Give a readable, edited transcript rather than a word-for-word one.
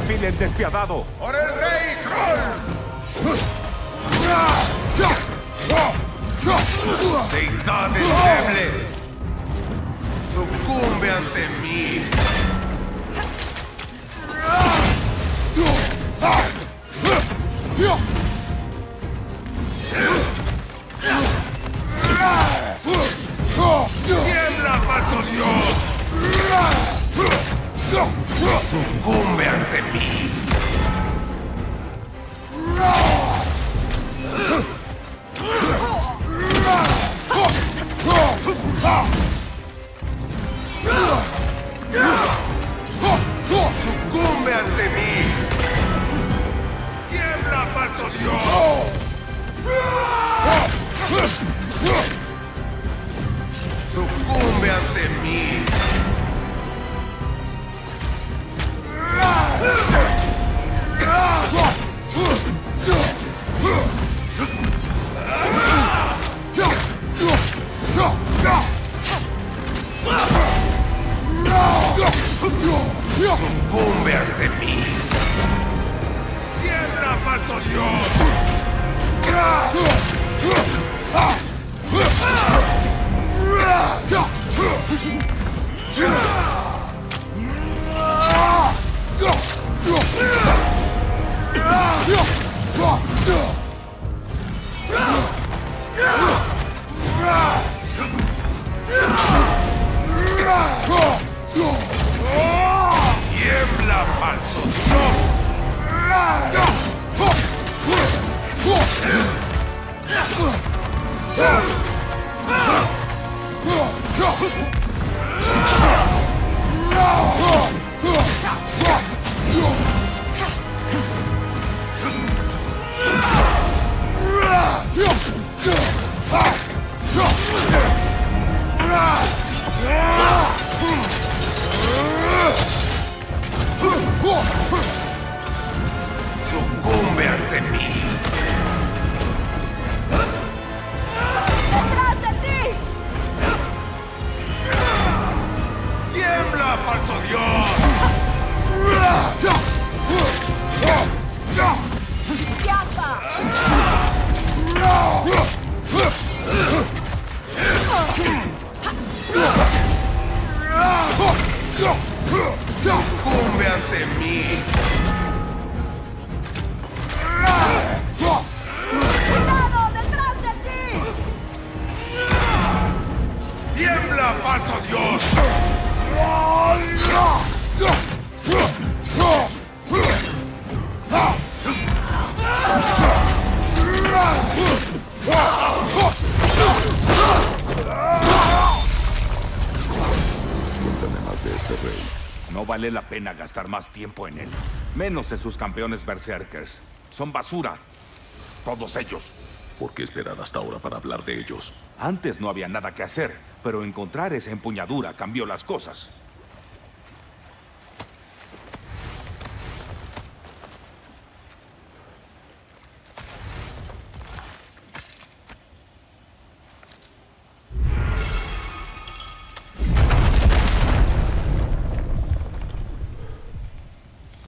Hardrefill el Despiadado. ¡Por el rey Troll! ¡Deidad endeble! ¡Sucumbe ante mí! ¡Tiembla, falso dios! ¡Sucumbe ante mí! ¡Sucumbe ante mí! ¡Tiembla, falso dios! ¡Sucumbe ante mí! ¡Sucumbe ante mí! ¡Tiembla, falso dios! ¡Tiembla, falso dios! ¡Sucumbe ante mí! ¡Detrás de ti! ¡Tiembla, falso dios! ¡Escapa! ¡Sucumbe ante mí! ¡Cuidado! ¡Detrás de ti! ¡Tiembla, falso dios! Cuéntame más de este rey. No vale la pena gastar más tiempo en él. Menos en sus campeones berserkers. Son basura. Todos ellos. ¿Por qué esperar hasta ahora para hablar de ellos? Antes no había nada que hacer, pero encontrar esa empuñadura cambió las cosas.